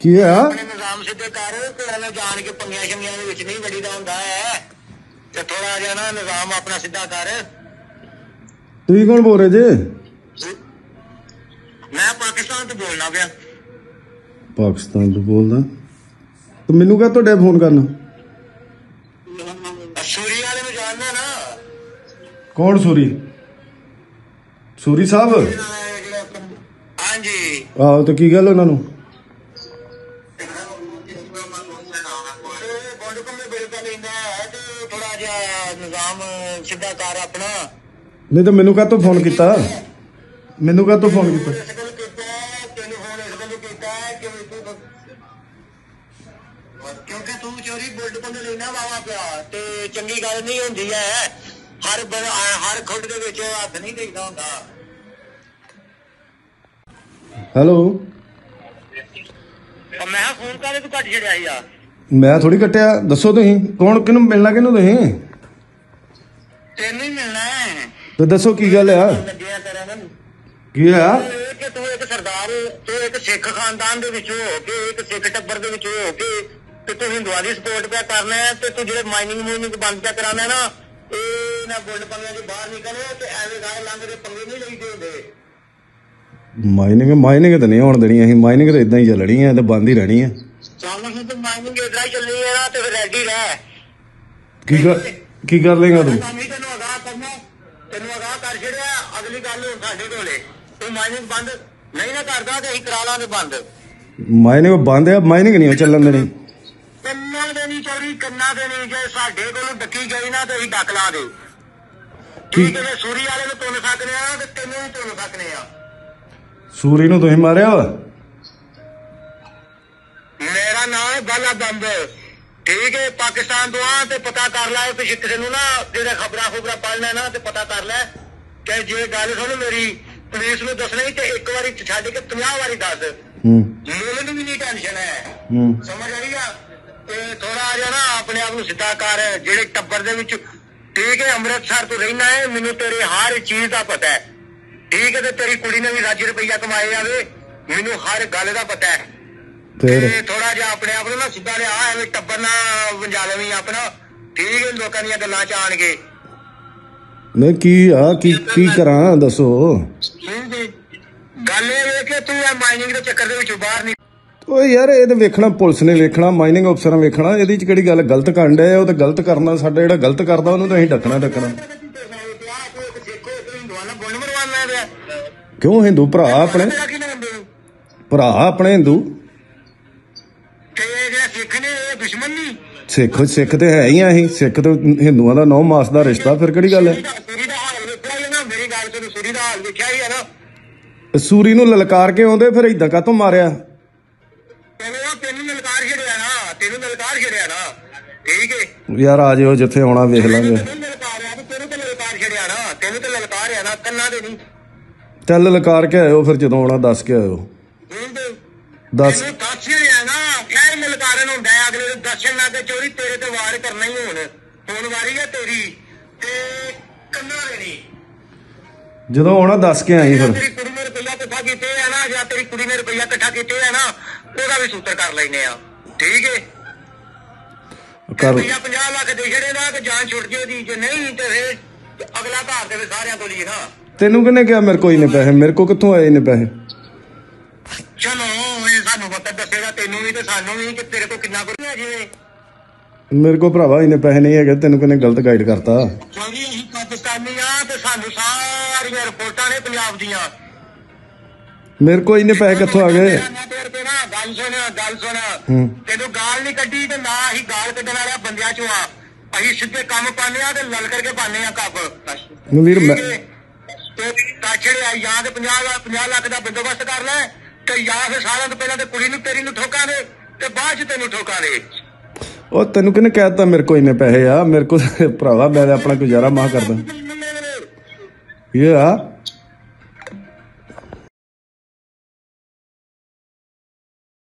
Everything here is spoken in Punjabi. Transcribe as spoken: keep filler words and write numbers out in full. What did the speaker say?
ਕੀ ਆ ਨਿਜ਼ਾਮ ਸਿੱਧੇ ਕਰ ਤੇ ਐਵੇਂ ਜਾਣ ਕੇ ਪੰਗੀਆਂ ਸ਼ੰਗੀਆਂ ਦੇ ਵਿੱਚ ਨਹੀਂ ਵੜੀਦਾ ਹੁੰਦਾ ਹੈ ਤੇ ਥੋੜਾ ਜਿਹਾ ਨਾ ਨਿਜ਼ਾਮ ਆਪਣਾ ਸਿੱਧਾ ਕਰ। ਤੁਸੀਂ ਕੌਣ ਬੋਲ ਰਹੇ ਜੇ? ਮੈਂ ਪਾਕਿਸਤਾਨ ਤੋਂ ਬੋਲਣਾ ਪਿਆ। ਪਾਕਿਸਤਾਨ ਤੋਂ ਬੋਲਦਾ ਤੇ ਮੈਨੂੰ ਕਹ ਤੁਹਾਡੇ ਫੋਨ ਕਰਨਾ? ਸੂਰੀ ਵਾਲੇ ਨੂੰ ਜਾਣਦਾ ਨਾ? ਕੌਣ ਸੂਰੀ? ਸੂਰੀ ਸਾਹਿਬ? ਹਾਂਜੀ। ਆਹੋ ਤੇ ਕੀ ਗੱਲ ਉਹਨਾਂ ਨੂੰ? ਥੋੜਾ ਜਿਹਾ ਨਿਜ਼ਾਮ ਸਿੱਧਾ ਕਰ ਆਪਣਾ। ਨਹੀਂ ਤਾਂ ਮੈਨੂੰ ਕਾਹਤੋਂ ਫੋਨ ਕੀਤਾ? ਮੈਨੂੰ ਕਾਹਤੋਂ ਫੋਨ ਕੀਤਾ? ਕਿਉਂਕਿ ਤੂੰ ਚੋਰੀ ਬੁਲਟ ਕੋਲ ਲੈਣਾ ਵਾਵਾ ਪਿਆ ਤੇ ਚੰਗੀ ਗੱਲ ਨਹੀਂ ਹੁੰਦੀ ਹੈ। ਹਰ ਹਰ ਖੁੱਡ ਦੇ ਵਿੱਚ ਹੱਥ ਨਹੀਂ ਦੇਈਦਾ ਹੁੰਦਾ। ਹੈਲੋ ਮੈਂ ਫੋਨ ਕਰੇ ਤੂੰ ਕੱਟ ਛੜਿਆ ਸੀ ਆ। ਮੈਂ ਥੋੜੀ ਕੱਟਿਆ। ਦੱਸੋ ਤੁਸੀਂ ਕੌਣ? ਕਿਹਨੂੰ ਮਿਲਣਾ? ਕਿਹਨੂੰ ਤੁਸੀਂ? ਤੈਨੂੰ ਹੀ ਮਿਲਣਾ ਹੈ ਤੇ ਦੱਸੋ ਕੀ ਗੱਲ ਆ? ਕੀ ਆ? ਕਿ ਤੂੰ ਇੱਕ ਸਰਦਾਰ, ਤੂੰ ਇੱਕ ਸਿੱਖ ਖਾਨਦਾਨ ਦੇ ਵਿੱਚ ਹੋ ਕੇ, ਇੱਕ ਸਿੱਖ ਟੱਬਰ ਦੇ ਵਿੱਚ ਹੋ ਕੇ ਤੇ ਤੂੰ ਹਿੰਦੂਆਂ ਦੀ ਸਪੋਰਟ ਪਿਆ ਕਰਨਾ ਹੈ ਤੇ ਤੂੰ ਜਿਹੜੇ ਮਾਈਨਿੰਗ ਮੂਨਿੰਗ ਬੰਦ ਪਿਆ ਕਰਾਉਣਾ ਨਾ, ਇਹ ਨਾ ਬੁਲਟ ਪੰਗਿਆਂ ਚ ਬਾਹਰ ਨਿਕਲੋ ਤੇ ਐਵੇਂ ਗਾਏ ਲੰਘ ਦੇ ਪੰਗੇ ਨਹੀਂ ਲਈਦੇ ਹੁੰਦੇ। ਮਾਈਨਿੰਗ ਮਾਈਨਿੰਗ ਤਾਂ ਨਹੀਂ ਹੋਣ ਦੇਣੀ ਅਸੀਂ। ਮਾਈਨਿੰਗ ਤਾਂ ਇਦਾਂ ਹੀ ਚੱਲਣੀ ਹੈ ਤੇ ਬੰਦ ਹੀ ਰਹਿਣੀ ਹੈ। ਚੱਲ ਹੁਣ ਤੂੰ ਮਾਈਨਿੰਗ ਇਦਾਂ ਹੀ ਚੱਲਣੀ ਹੈ ਨਾ ਤੇ ਫਿਰ ਰੈਡੀ ਰਹਿ। ਕੀ ਕਰ ਕੀ ਕਰ ਲੇਗਾ ਤੂੰ? ਤੈਨੂੰ ਅਗਾਹ ਕਰਨਾ, ਤੈਨੂੰ ਅਗਾਹ ਕਰ ਛੜਿਆ। ਅਗਲੀ ਗੱਲ ਹੁਣ ਸਾਡੇ ਕੋਲੇ ਤੂੰ ਮਾਈਨਿੰਗ ਬੰਦ ਨਹੀਂ ਨਾ ਕਰਦਾ ਤੇ ਅਸੀਂ ਕਰਾ ਲਾਂਗੇ ਬੰਦ। ਮਾਈਨਿੰਗ ਬੰਦ ਆ? ਮਾਈਨਿੰਗ ਨਹੀਂ ਚੱਲਣ ਦੇਣੀ। ਕੰਨਾਂ ਦੇ ਨਹੀਂ ਚੋਰੀ, ਕੰਨਾਂ ਦੇ ਨਹੀਂ। ਜੇ ਸਾਡੇ ਕੋਲੋਂ ਡੱਕੀ ਗਈ ਨਾ ਤੇ ਅਸੀਂ ਡੱਕ ਲਾਂਗੇ। ਠੀਕ ਹੈ। ਸੂਰੀ ਵਾਲੇ ਨੂੰ ਤੁੰਨ ਸਕਦੇ ਆ ਤੇ ਤੈਨੂੰ ਵੀ ਤੁੰਨ ਸਕਦੇ ਆ। ਸੂਰੀ ਨੂੰ ਤੁਸੀਂ ਮਾਰਿਆ ਵਾ? ਮੇਰਾ ਨਾਮ ਹੈ ਬਾਲਾ ਬੰਬ। ਠੀਕ ਹੈ। ਪਾਕਿਸਤਾਨ ਤੋਂ ਆ ਤੇ ਪਤਾ ਕਰ ਲੈ ਕਿ ਕਿਸੇ ਨੂੰ ਨਾ ਜਿਹੜੇ ਖਬਰਾਂ ਖੁਬਰਾਂ ਪੜ੍ਹਨਾ ਨਾ ਤੇ ਪਤਾ ਕਰ ਲੈ ਕਿ ਜੇ ਗੱਲ ਸੁਣ ਮੇਰੀ ਪੁਲਿਸ ਨੂੰ ਦੱਸਣਾ ਹੀ ਤੇ ਇੱਕ ਵਾਰੀ ਛੱਡ ਕੇ ਪੰਜਾਹ ਵਾਰੀ ਦੱਸ। ਮੈਨੂੰ ਵੀ ਨਹੀਂ ਟੈਨਸ਼ਨ ਹੈ। ਸਮਝ ਆ ਰਹੀ ਆ? ਤੇ ਥੋੜਾ ਜਿਹਾ ਨਾ ਆਪਣੇ ਆਪ ਨੂੰ ਸਿੱਧਾ ਕਰ। ਜਿਹੜੇ ਟੱਬਰ ਦੇ ਵਿੱਚ ਠੀਕ ਹੈ ਅੰਮ੍ਰਿਤਸਰ ਤੋਂ ਰਹਿਣਾ ਹੈ, ਮੈਨੂੰ ਤੇਰੇ ਹਰ ਚੀਜ਼ ਦਾ ਪਤਾ ਹੈ। ਠੀਕ ਹੈ। ਤੇ ਤੇਰੀ ਕੁੜੀ ਨੇ ਵੀ ਲੱਖ ਰੁਪਈਆ ਕਮਾਏ ਜਾਵੇ, ਮੈਨੂੰ ਹਰ ਗੱਲ ਦਾ ਪਤਾ ਹੈ। ਤੇ ਥੋੜਾ ਜਿਹਾ ਆਪਣੇ ਆਪ ਨੂੰ ਨਾ ਸਿੱਧਾ ਲਿਆ। ਐਵੇਂ ਟੱਬਰ ਨਾ ਵੰਜਾ ਲਵੀਂ ਆਪਣਾ। ਠੀਕ ਹੈ। ਲੋਕਾਂ ਦੀਆਂ ਗੱਲਾਂ ਚ ਆਣ ਕੇ ਨਹੀਂ ਕੀ ਆ ਕੀ ਕੀ ਕਰਾਂ ਦੱਸੋ? ਗੱਲ ਇਹ ਕਿ ਤੂੰ ਇਹ ਮਾਈਨਿੰਗ ਦੇ ਚੱਕਰ ਦੇ ਵਿੱਚੋਂ ਬਾਹਰ ਨਹੀਂ। ਓ ਯਾਰ ਇਹ ਤਾਂ ਵੇਖਣਾ, ਪੁਲਿਸ ਨੇ ਵੇਖਣਾ, ਮਾਈਨਿੰਗ ਅਫਸਰਾਂ ਵੇਖਣਾ। ਇਹਦੇ ਚ ਕਿਹੜੀ ਗੱਲ? ਗਲਤ ਕਰਨ ਡਏ ਉਹ ਤਾਂ ਗਲਤ ਕਰਨਾ। ਸਾਡਾ ਜਿਹੜਾ ਗਲਤ ਕਰਦਾ ਉਹਨੂੰ ਤਾਂ ਅਸੀਂ ਡੱਕਣਾ ਡੱਕਣਾ। ਕਿਉਂ? ਹਿੰਦੂ ਭਰਾ ਆਪਣੇ, ਭਰਾ ਆਪਣੇ ਹਿੰਦੂ। ਸਿੱਖ ਸਿੱਖ ਤੇ ਹੈ ਹੀ ਆ ਅਸੀਂ। ਸਿੱਖ ਤੇ ਹਿੰਦੂਆਂ ਦਾ ਨੌ ਮਾਸ ਦਾ ਰਿਸ਼ਤਾ। ਫਿਰ ਕਿਹੜੀ ਗੱਲ ਹੈ? ਮੇਰੀ ਗੱਲ ਤੈਨੂੰ ਸੂਰੀ ਦਾ ਹਾਲ ਵੇਖਿਆ ਹੀ ਹੈ ਨਾ। ਸੂਰੀ ਨੂੰ ਲਲਕਾਰ ਕੇ ਆਉਂਦੇ ਫਿਰ ਏਦਾਂ ਕਾਹਤੋਂ ਮਾਰਿਆ? ਤੈਨੂੰ ਲਲਕਾਰ ਛੜਿਆ ਨਾ, ਤੈਨੂੰ ਲਲਕਾਰ ਛੜਿਆ ਨਾ। ਠੀਕ ਹੈ ਯਾਰ ਆ ਜਿਓ ਜਿੱਥੇ ਆਉਣਾ ਵੇਖ ਲਾਂਗੇ। ਤੈਨੂੰ ਤੇ ਲਲਕਾਰ ਛੜਿਆ ਨਾ, ਤੈਨੂੰ ਤੇ ਲਲਕਾਰਿਆ ਨਾ, ਕੰਨਾਂ ਦੇ ਨਹੀਂ। ਚੱਲ ਲਲਕਾਰ ਕੇ ਆਇਓ ਫਿਰ ਜਦੋਂ ਆਉਣਾ ਦੱਸ ਕੇ ਆਇਓ। ਦੱਸ ਦੱਸ ਛੜਿਆ ਨਾ। ਖੈਰ ਲਲਕਾਰਨ ਹੁੰਦਾ ਹੈ ਅਗਲੇ ਨੂੰ ਦਰਸ਼ਨ ਨਾ ਤੇ ਚੋਰੀ ਤੇਰੇ ਤੇ ਵਾਰ ਕਰਨਾ ਹੀ ਹੁਣ ਹੁਣ ਵਾਰੀ ਹੈ ਤੇਰੀ ਤੇ ਕੰਨਾਂ ਦੇ ਨਹੀਂ। ਜਦੋਂ ਆਉਣਾ ਦੱਸ ਕੇ ਆਈ ਫਿਰ। ਤੇਰੀ ਕੁੜੀ ਨੇ ਰੁਪਈਆ ਇਕੱਠਾ ਕੀਤੇ ਆ ਨਾ, ਜਾਂ ਤੇਰੀ ਕੁੜੀ ਨੇ ਰੁਪਈਆ ਇਕੱਠਾ ਕੀਤੇ ਆ ਨਾ, ਉਹਦਾ ਵੀ ਸੂਤਰ ਕਰ ਲੈਨੇ ਆ। ਠੀਕ ਹੈ। ਕਰ ਪੰਜਾਹ ਲੱਖ ਦੇ ਛੜੇ ਨਾ ਤੇ ਜਾਨ ਛੁੱਟ ਜੇ ਦੀ। ਜੇ ਨਹੀਂ ਤੇ ਫਿਰ ਅਗਲਾ ਘਰ ਦੇ ਸਾਰਿਆਂ ਤੋਂ ਲਈ ਨਾ। ਤੈਨੂੰ ਕਿਹਨੇ ਕਿਹਾ ਮੇਰੇ ਕੋਲ ਇੰਨੇ ਪੈਸੇ? ਮੇਰੇ ਕੋਲ ਕਿੱਥੋਂ ਆਏ ਇੰਨੇ ਪੈਸੇ? ਚਲੋ ਇਹ ਸਾਨੂੰ ਪਤਾ ਦੱਸੇਗਾ ਤੈਨੂੰ ਵੀ ਤੇ ਸਾਨੂੰ ਵੀ ਕਿ ਤੇਰੇ ਕੋਲ ਕਿੰਨਾ ਕੁ ਹੈ। ਜਿਵੇਂ ਮੇਰੇ ਕੋਲ ਭਰਾਵਾ ਇੰਨੇ ਪੈਸੇ ਨਹੀਂ ਹੈਗੇ। ਤੈਨੂੰ ਕਿਹਨੇ ਗਲਤ ਗਾਈਡ ਕਰਤਾ? ਕਿਉਂਕਿ ਅਸੀਂ ਪਾਕਿਸਤਾਨੀ ਆ ਤੇ ਸਾਨੂੰ ਸਾਰੀਆਂ ਰਿਪੋਰਟਾਂ ਨੇ ਪੰਜਾਬ ਦੀਆਂ। ਮੇਰੇ ਕੋਲ ਇੰਨੇ ਪੈਸੇ ਕਿੱਥੋਂ ਆ ਗਏ? ਗੱਲ ਸੁਣ ਗੱਲ ਸੁਣ ਤੈਨੂੰ ਗਾਲ ਨਹੀਂ ਕੱਢੀ ਤੇ ਨਾ ਅਸੀਂ ਗਾਲ ਕੱਢਣ ਵਾਲਿਆਂ ਬੰਦਿਆਂ ਚੋਂ ਆ। ਅਸੀਂ ਸਿੱਧੇ ਕੰਮ ਪਾਉਂਦੇ ਆ ਤੇ ਲਲ ਕਰਕੇ ਪਾਉਂਦੇ ਆ ਕੱਪ। ਵੀਰ ਮੈਂ ਤੇ ਕਾਛੜਿਆ ਜਾਂ ਤੇ ਪੰਜਾਹ ਲੱਖ ਪੰਜਾਹ ਲੱਖ ਦਾ ਬੰਦੋਬਸਤ ਕਰ ਲੈ ਤੇ ਜਾਂ ਫਿਰ ਸਾਰਿਆਂ ਤੋਂ ਪਹਿਲਾਂ ਤੇ ਕੁੜੀ ਨੂੰ ਤੇਰੀ ਨੂੰ ਠੋਕਾਂ ਦੇ ਤੇ ਬਾਅਦ ਚ ਤੈਨੂੰ ਠੋਕਾਂ ਦੇ। ਉਹ ਤੈਨੂੰ ਕਿਹਨੇ ਕਹਿਤਾ ਮੇਰੇ ਕੋਲ ਇੰਨੇ ਪੈਸੇ ਆ? ਮੇਰੇ ਕੋਲ ਭਰਾਵਾ ਮੈਂ ਆਪਣਾ ਗੁਜ਼ਾਰਾ ਮਾਹ ਕਰਦਾ। ਇਹ ਆ